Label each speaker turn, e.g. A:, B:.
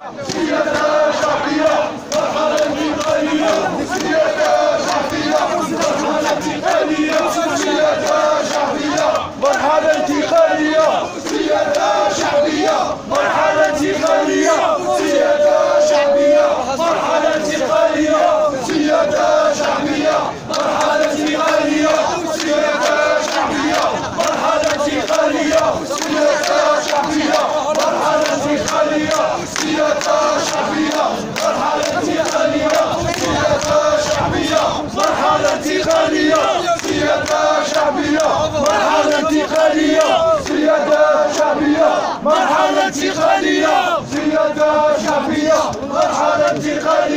A: سيادة شعبية مرحلة انتقالية سيادة شعبية مرحلة انتقالية سيادة شعبية مرحلة انتقالية سيادة شعبية مرحلة انتقالية سيادة شعبية مرحلة انتقالية سيادة شعبية مرحلة انتقالية سيادة شعبية مرحلة انتقالية سيادة شعبية مرحلة انتقالية سيادة شعبية مرحلة انتقالية سيادة شعبية مرحلة انتقالية سيادة شعبية مرحلة انتقالية سيادة شعبية مرحلة انتقالية سيادة شعبية مرحلة انتقالية